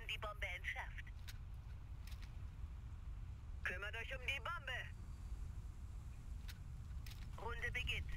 die Bombe entschärft. Kümmert euch um die Bombe. Runde beginnt.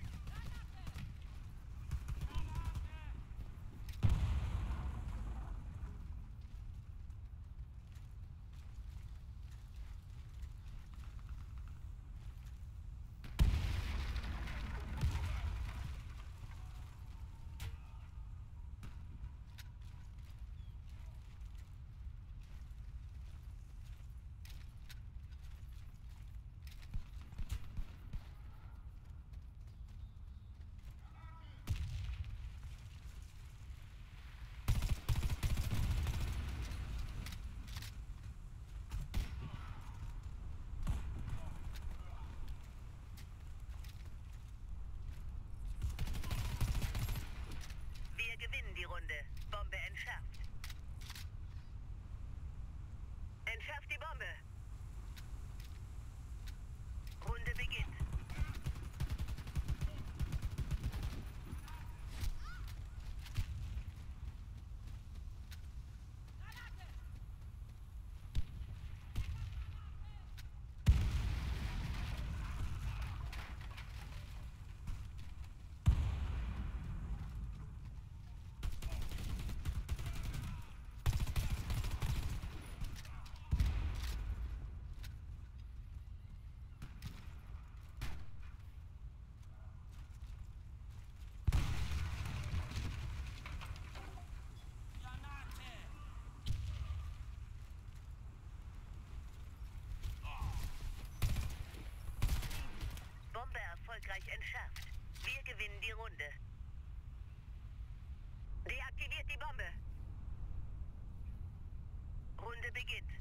Wir gewinnen die Runde. Bombe entschärft. Entschärft die Bombe. Runde beginnt. Bombe erfolgreich entschärft. Wir gewinnen die Runde. Deaktiviert die Bombe. Runde beginnt.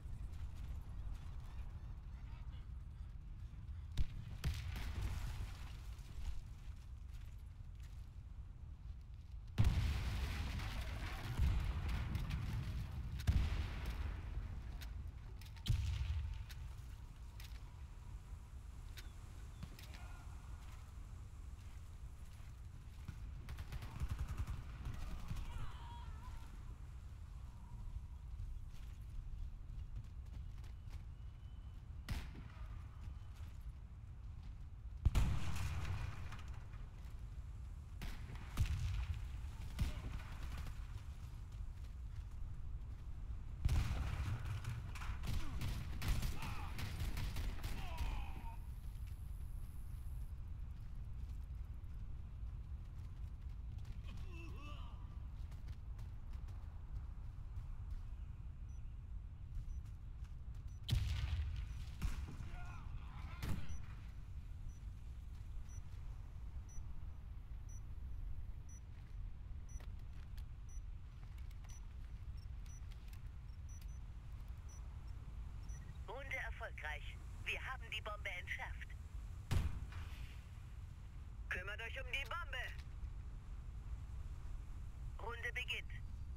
Runde erfolgreich. Wir haben die Bombe entschärft. Kümmert euch um die Bombe. Runde beginnt.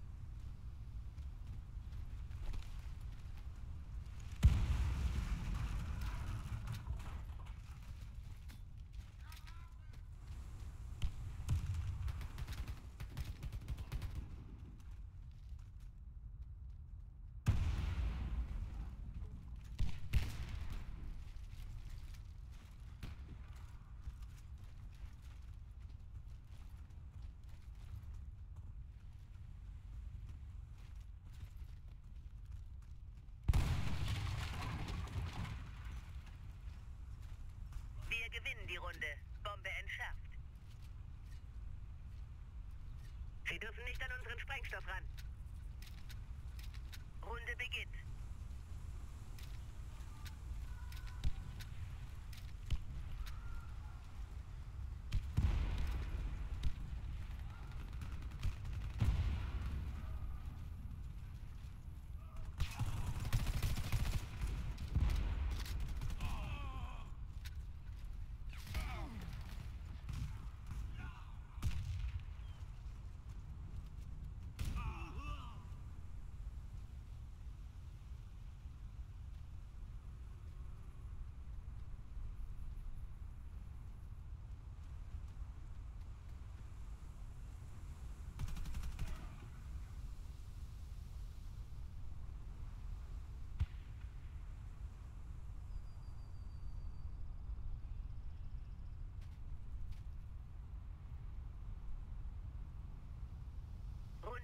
Wir gewinnen die Runde. Bombe entschärft. Sie dürfen nicht an unseren Sprengstoff ran. Runde beginnt.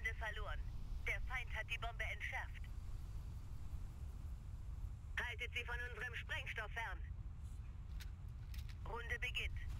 Runde verloren. Der Feind hat die Bombe entschärft. Haltet sie von unserem Sprengstoff fern. Runde beginnt.